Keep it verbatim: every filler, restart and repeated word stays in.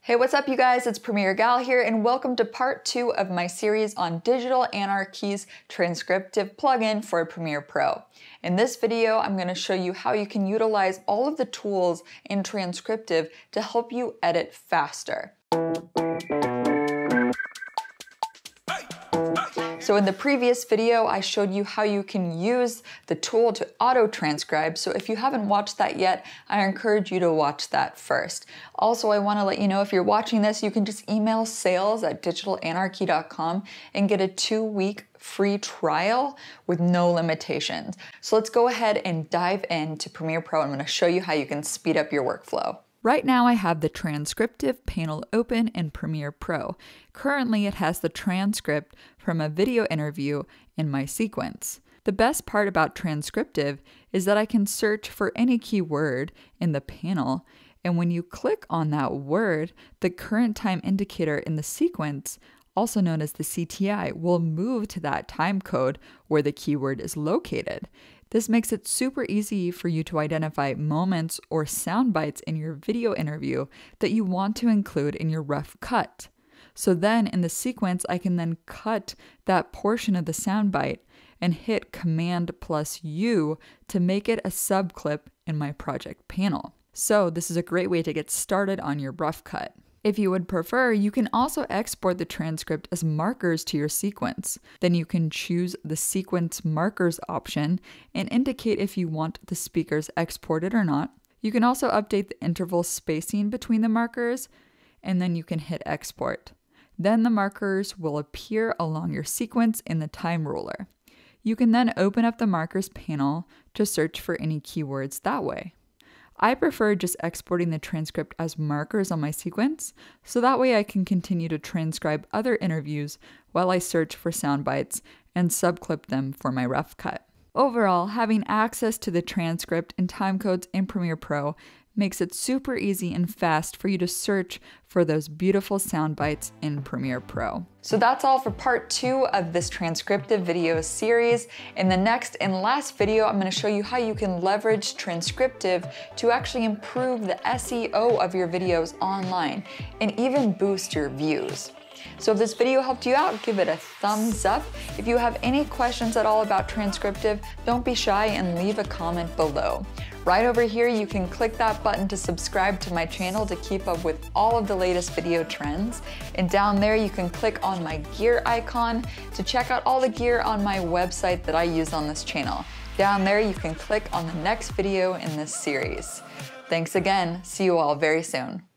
Hey, what's up you guys? It's Premiere Gal here and welcome to part two of my series on Digital Anarchy's Transcriptive plugin for Premiere Pro. In this video, I'm going to show you how you can utilize all of the tools in Transcriptive to help you edit faster. So in the previous video, I showed you how you can use the tool to auto-transcribe. So if you haven't watched that yet, I encourage you to watch that first. Also, I want to let you know if you're watching this, you can just email sales at digital anarchy dot com and get a two-week free trial with no limitations. So let's go ahead and dive into Premiere Pro. I'm going to show you how you can speed up your workflow. Right now I have the Transcriptive panel open in Premiere Pro. Currently it has the transcript from a video interview in my sequence. The best part about Transcriptive is that I can search for any keyword in the panel, and when you click on that word, the current time indicator in the sequence, also known as the C T I, will move to that time code where the keyword is located. This makes it super easy for you to identify moments or sound bites in your video interview that you want to include in your rough cut. So then in the sequence, I can then cut that portion of the sound bite and hit Command plus U to make it a subclip in my project panel. So this is a great way to get started on your rough cut. If you would prefer, you can also export the transcript as markers to your sequence. Then you can choose the sequence markers option and indicate if you want the speakers exported or not. You can also update the interval spacing between the markers, and then you can hit export. Then the markers will appear along your sequence in the time ruler. You can then open up the markers panel to search for any keywords that way. I prefer just exporting the transcript as markers on my sequence, so that way I can continue to transcribe other interviews while I search for sound bites and subclip them for my rough cut. Overall, having access to the transcript and timecodes in Premiere Pro makes it super easy and fast for you to search for those beautiful sound bites in Premiere Pro. So that's all for part two of this transcriptive video series. In the next and last video, I'm going to show you how you can leverage Transcriptive to actually improve the S E O of your videos online and even boost your views. So if this video helped you out, give it a thumbs up. If you have any questions at all about Transcriptive, don't be shy and leave a comment below. Right over here, you can click that button to subscribe to my channel to keep up with all of the latest video trends. And down there, you can click on my gear icon to check out all the gear on my website that I use on this channel. Down there, you can click on the next video in this series. Thanks again. See you all very soon.